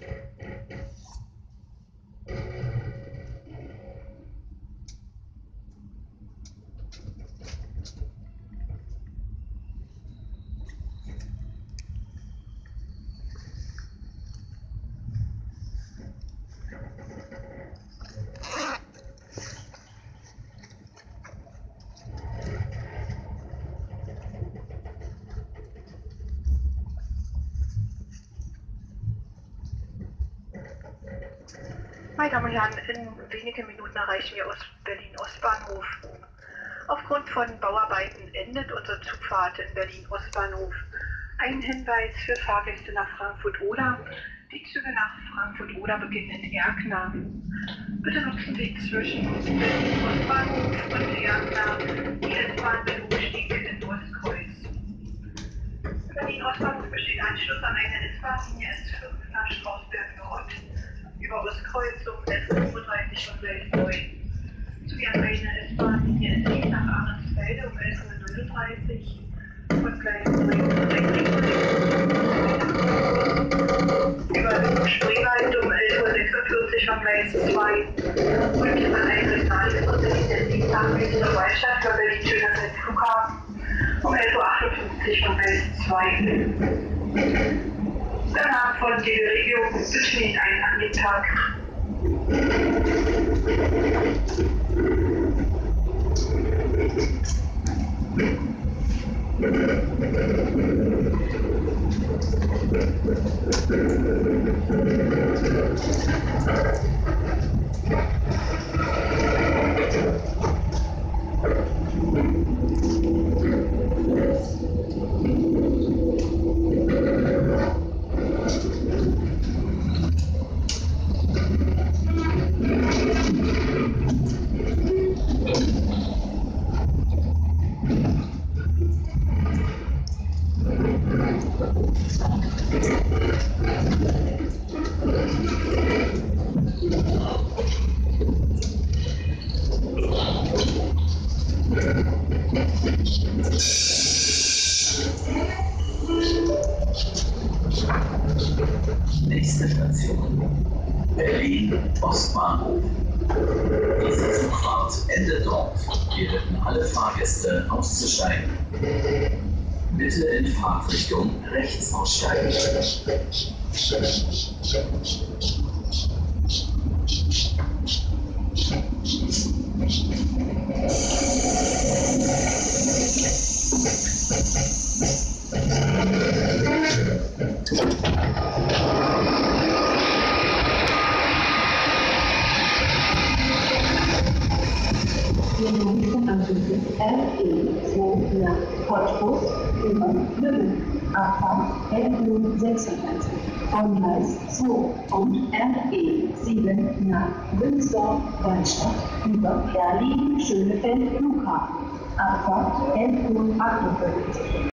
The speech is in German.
Meine Damen und Herren, in wenigen Minuten erreichen wir Berlin-Ostbahnhof. Aufgrund von Bauarbeiten endet unsere Zugfahrt in Berlin-Ostbahnhof. Ein Hinweis für Fahrgäste nach Frankfurt-Oder. Die Züge nach Frankfurt-Oder beginnen in Erkner. Bitte nutzen Sie zwischen Berlin-Ostbahnhof und Erkner die S-Bahn mit Umstieg in Ostkreuz. Berlin-Ostbahnhof besteht Anschluss an eine S-Bahn-Linie S5 nach Strausberg-Nord über Ostkreuz um 11:35 Uhr von Gleis 9. Sowie an eine S-Bahn-Linie S7 nach Ahrensfelde um 11:39 Uhr von Gleis 9 über Spreewald um 11:46 Uhr von Gleis 2 und an eine Regionallinie S7 nach Münster Neustadt für Berlin-Schönerswald Flughafen um 11:58 Uhr von Gleis 2. Der Namen von DB Regio wünschen Ihnen einen angenehmen Tag. Nächste Station, Berlin-Ostbahnhof. Diese Zugfahrt endet dort. Wir bitten alle Fahrgäste auszusteigen. Bitte in Fahrtrichtung rechts aussteigen. Wir nutzen Anschlüsse RE2 nach Cottbus über Lübeck, Abfahrt RE 96 von Gleis 2 und RE7 nach Wilnsdorf-Waldstadt über Berlin-Schönefeld Flughafen, Abfahrt RE 58.